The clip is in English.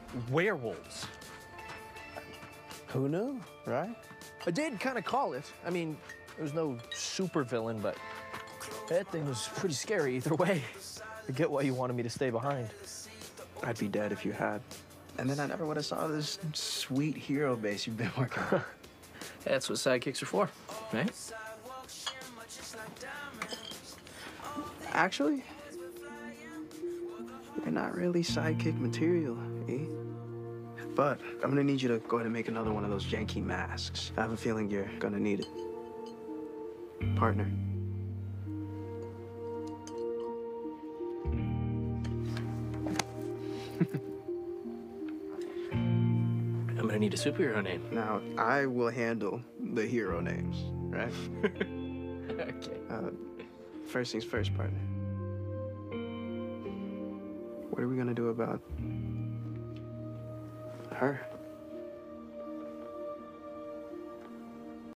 werewolves. Who knew, right? I did kind of call it. I mean, there was no super villain, but that thing was pretty scary either way. I get why you wanted me to stay behind. I'd be dead if you had. And then I never would have saw this sweet hero base you've been working on. That's what sidekicks are for, right? Actually, you're not really sidekick material, eh? But I'm gonna need you to go ahead and make another one of those janky masks. I have a feeling you're gonna need it. Partner. I'm gonna need a superhero name. Now, I will handle the hero names, right? Okay. First things first, partner. What are we gonna do about her?